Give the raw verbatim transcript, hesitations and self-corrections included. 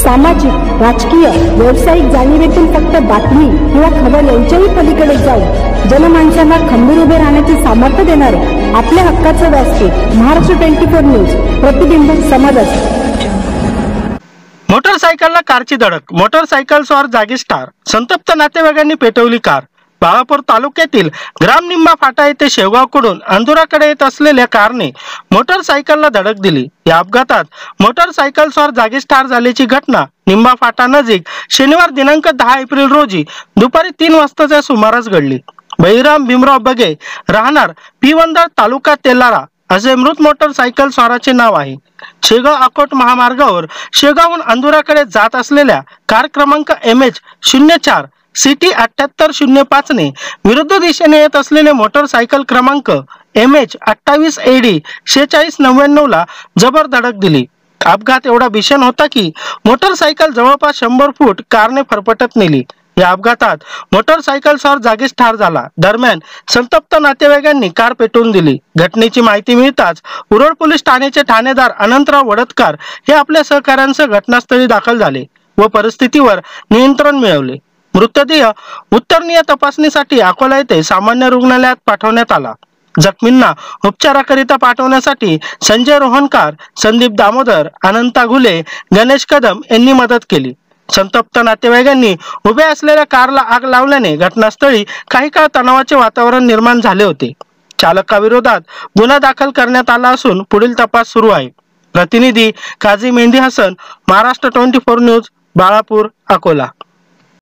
सामाजिक, राजकीय, व्यावसायिक जाणीवेतून फक्त बातमी किंवा खबर यांच्याही पलीकडे जाऊन जनमानसांना खंबीर उभे राहण्याचे सामर्थ्य देणारे आपल्या हक्काचं व्यासपीठ महाराष्ट्र ट्वेंटी फोर न्यूज, प्रतिबिंब समाजाचे। मोटरसायकलला कारची धडक, मोटरसायकल स्वार जागीच ठार, संतप्त नातेवाईकांनी पेटवली कार। बाळापूर तालुक्यातील ग्राम निंबा फाटा येथे शेवगावकडून अंधुराकडे येत असलेल्या कारने मोटरसायकलला धडक दिली। या अपघातात मोटरसायकल स्वार जागीच ठार झाल्याची घटना निंबा फाटा नजीक शनिवार दिनांक दहा एप्रिल रोजी दुपारी तीन वाजताच्या सुमारास घडली। बळीराम भीमराव बगे राहणार पिवंदर तालुका तेलारा असे मृत मोटरसायकल स्वाराचे नाव आहे। शेगाव अकोट महामार्गावर शेगावहून अंधुराकडे जात असलेल्या कार क्रमांक एम एच शून्य चार सिटी अठ्याहत्तर शून्य पाच ने विरुद्ध दिशेने येत असलेले मोटरसायकल क्रमांक एम एच अठ्ठावीस एडी शेचाळीस नव्याण्णव ला जबर धडक दिली। अपघात एवढा भीषण होता की मोटरसायकल जवळपास शंभर फूट कारने फरफटत नेली। या अपघातात मोटरसायकल स्वार जागीच ठार झाला। दरम्यान संतप्त नातेवाईकांनी कार पेटवून दिली। घटनेची माहिती मिळताच उरोड पोलीस ठाण्याचे ठाणेदार अनंतराव वडतकर हे आपल्या सहकाऱ्यांसह घटनास्थळी दाखल झाले व परिस्थितीवर नियंत्रण मिळवले। मृतदेह उत्तरनीय तपासणीसाठी अकोला येथे सामान्य रुग्णालयात पाठवण्यात आला। जखमींना उपचाराकरिता पाठवण्यासाठी संजय रोहनकार, संदीप दामोदर, अनंता घुले, गणेश कदम यांनी मदत केली। संतप्त नातेवाईकांनी उभ्या असलेल्या कारला आग लावल्याने घटनास्थळी काही काळ तणावाचे वातावरण निर्माण झाले होते। चालकाविरोधात गुन्हा दाखल करण्यात आला असून पुढील तपास सुरू आहे। प्रतिनिधी Kazi Mehndi Hasan, Maharashtra twenty four news, Balapur, Akola.